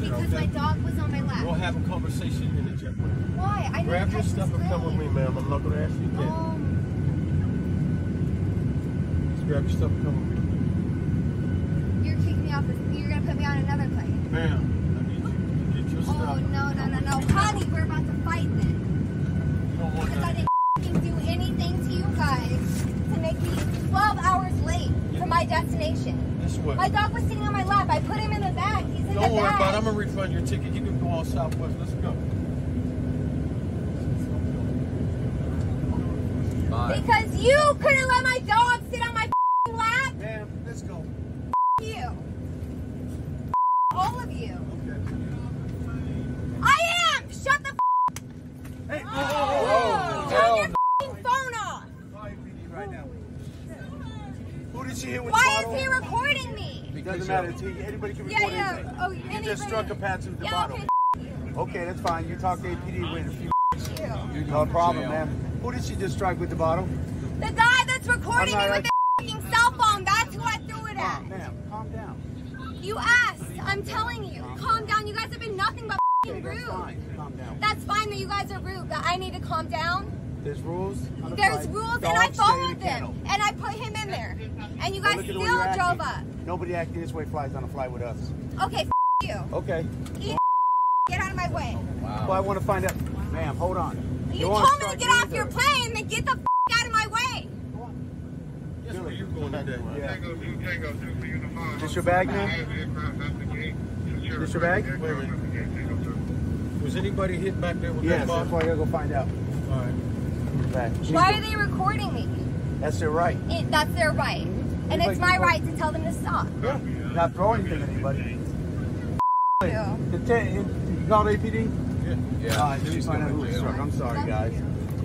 Because my dog was on my lap. We'll have a conversation in the jet. Why? I grab your stuff and come with me, ma'am. I'm not going to ask you again. Just grab your stuff and come with me. You're kicking me off. You're going to put me on another plane. Ma'am, I need you to get your stuff. Oh, no. Honey, we're about to fight then. You don't want Because I that. didn't do anything to you guys to make me 12 hours late for my destination. That's what. My dog was sitting on my lap. I put him in the bag. He's in the bag. Don't worry about it. I'm going to refund your ticket. You can go on Southwest. Let's go. Bye. Because you couldn't let my dog sit on my lap. Ma'am, let's go. You. All of you. Okay. I am! Shut the Hey, Turn your phone off! right now. Who did she hit with Why the is bottle? he recording me? It doesn't matter. Anybody can record anything. Oh, You just struck a patsy with the bottle. Okay, that's fine. You talk to APD with a few. No problem, ma'am. Who did she just strike with the bottle? The guy that's recording me with the fucking cell phone. That's who I threw it at. Ma'am, calm down. You asked. I'm telling you. Calm down. You guys have been nothing but fucking rude. That's fine. Calm down. That's fine that you guys are rude, but I need to calm down. There's rules. There's rules, and I followed them, and I put him in there, and you guys still drove up. Nobody acting this way flies on a flight with us. Okay, you. Okay. Get out of my way. Wow. Well, I want to find out. Ma'am, hold on. You told me to get off your plane, then get the out of my way. Guess where you're going today? Yeah. Is This your bag, man? This your bag? Wait a minute. Was anybody hit back there with that bottle? Yes, that's why I gotta go find out. All right. Back. Why are they recording me? That's their right. That's their right. And it's my right to tell them to stop. Yeah. Not throw anything at anybody. You. You called APD? Yeah. Yeah. All right, let me find out who was struck. I'm sorry, guys.